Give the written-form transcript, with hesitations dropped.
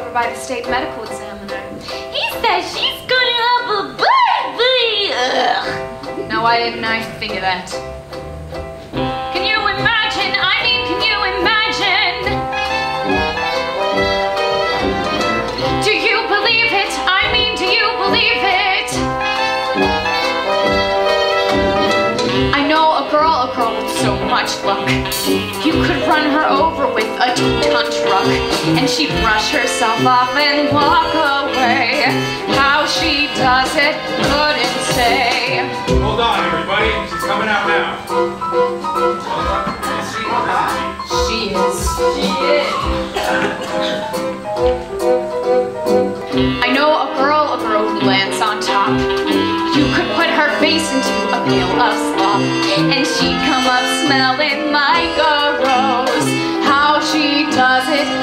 over by the state medical examiner. He says she's gonna have a baby! Ugh. Now why didn't I think of that? Can you imagine? I mean, can you imagine? Do you believe it? I mean, do you believe it? I know a girl with so much luck. You could run her over with a 2-ton truck, and she'd brush herself off and walk away. How she does it, couldn't say. Hold on, everybody. She's coming out now. She is. I know a girl who lands on top. You could put her face into a pail of slop, and she'd come up smelling like a rose. How she does it,